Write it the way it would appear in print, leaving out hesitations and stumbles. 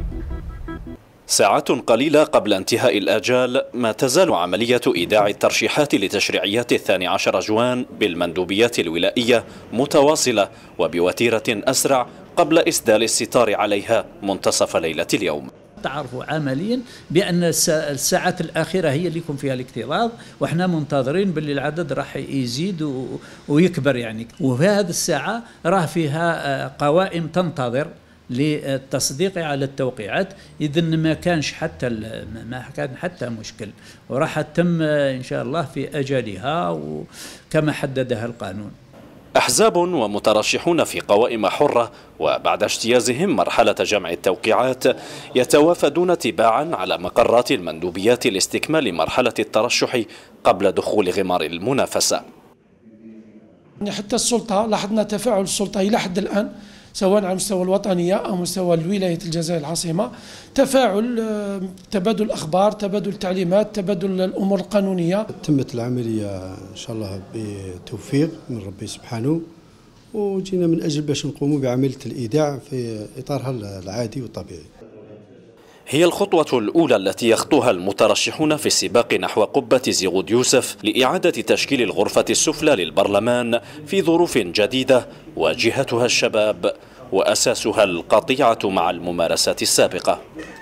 ساعات قليلة قبل انتهاء الآجال ما تزال عملية إيداع الترشيحات لتشريعيات 12 جوان بالمندوبيات الولائية متواصلة وبوتيرة أسرع قبل إسدال الستار عليها منتصف ليلة اليوم. تعرفوا عمليا بأن الساعات الأخيرة هي اللي يكون فيها الاكتظاظ، وإحنا منتظرين باللي العدد راح يزيد ويكبر يعني. وفي هذه الساعة راه فيها قوائم تنتظر للتصديق على التوقيعات، إذن ما كان حتى مشكل، وراح تتم إن شاء الله في أجلها وكما حددها القانون. أحزاب ومترشحون في قوائم حرة وبعد اجتيازهم مرحلة جمع التوقيعات يتوافدون تباعا على مقرات المندوبيات لاستكمال مرحلة الترشح قبل دخول غمار المنافسة. حتى السلطة لاحظنا تفاعل السلطة إلى حد الآن، سواء على مستوى الوطنية أو مستوى الولاية الجزائر العاصمة، تفاعل، تبادل الأخبار، تبادل التعليمات، تبادل الأمور القانونية. تمت العملية إن شاء الله بتوفيق من ربي سبحانه، وجينا من أجل باش نقوموا بعملية الإيداع في إطارها العادي والطبيعي. هي الخطوة الأولى التي يخطوها المترشحون في السباق نحو قبة زغود يوسف لإعادة تشكيل الغرفة السفلى للبرلمان في ظروف جديدة واجهتها الشباب وأساسها القطيعة مع الممارسات السابقة.